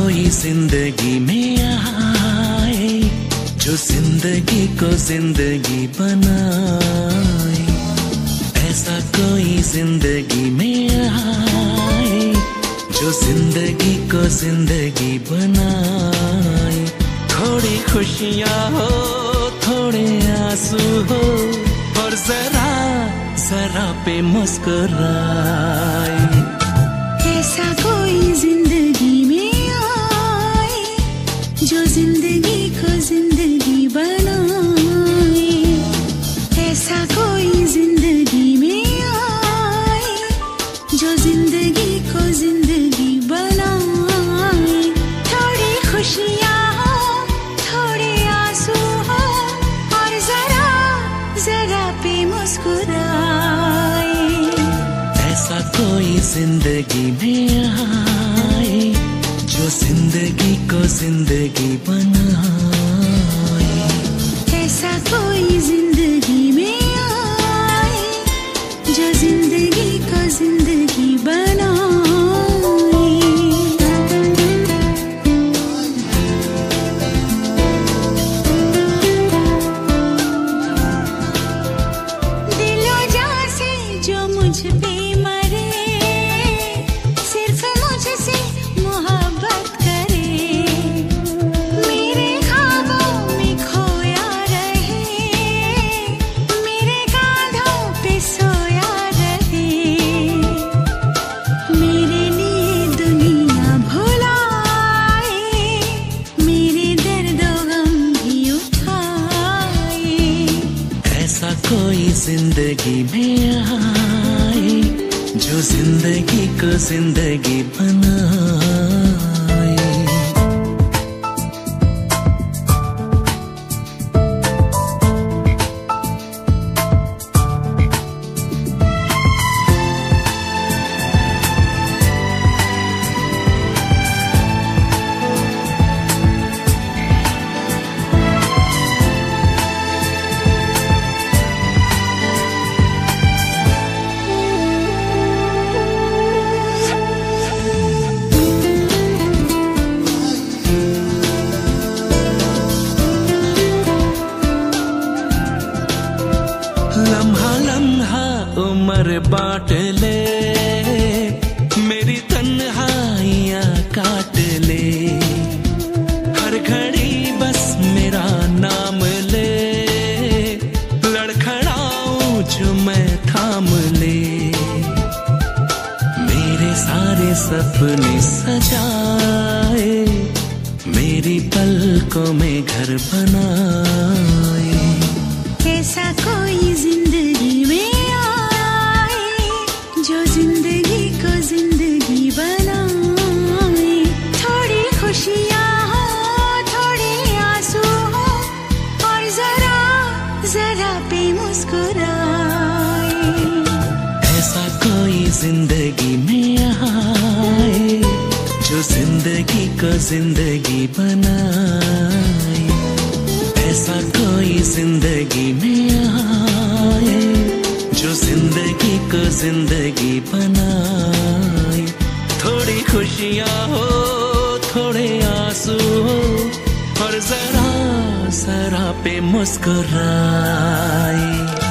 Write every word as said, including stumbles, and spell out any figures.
कोई जिंदगी में आए जो जिंदगी को जिंदगी बनाए। ऐसा कोई जिंदगी में आए जो जिंदगी को जिंदगी बनाए। थोड़ी खुशियाँ हो थोड़े आंसू हो और जरा जरा पे मुस्कुराए। ऐसा कोई जिंदगी में आए जो जिंदगी को जिंदगी बनाए। ऐसा कोई जिंदगी में आए जो जिंदगी को जिंदगी बनाए। थोड़ी खुशियाँ हो थोड़े आंसू हो और जरा जरा पे मुस्कुराए। ऐसा कोई जिंदगी में आए जो जिंदगी को जिंदगी बनाए। ऐसा कोई जिंदगी में आए जो जिंदगी को जिंदगी बनाए। दिलो जान से जो मुझ पे कोई जिंदगी में आए जो जिंदगी को जिंदगी बनाए। लम्हा लम्हा उम्र बांट ले मेरी तन्हाइयाँ काट ले। हर घड़ी बस मेरा नाम ले लड़खड़ाऊं जो मैं थाम ले। मेरे सारे सपने सजाए मेरी पलकों में घर बनाए। ऐसा कोई जिंदगी में आए जो जिंदगी को जिंदगी बनाए। थोड़ी खुशियाँ हो थोड़े आंसू हो और जरा जरा पे मुस्कुराए। ऐसा कोई जिंदगी में आए जो जिंदगी को जिंदगी बनाए। ऐसा कोई जिंदगी में आए जो जिंदगी को जिंदगी बनाए। थोड़ी खुशियाँ हो थोड़े आंसू हो और जरा जरा पे मुस्कुराए।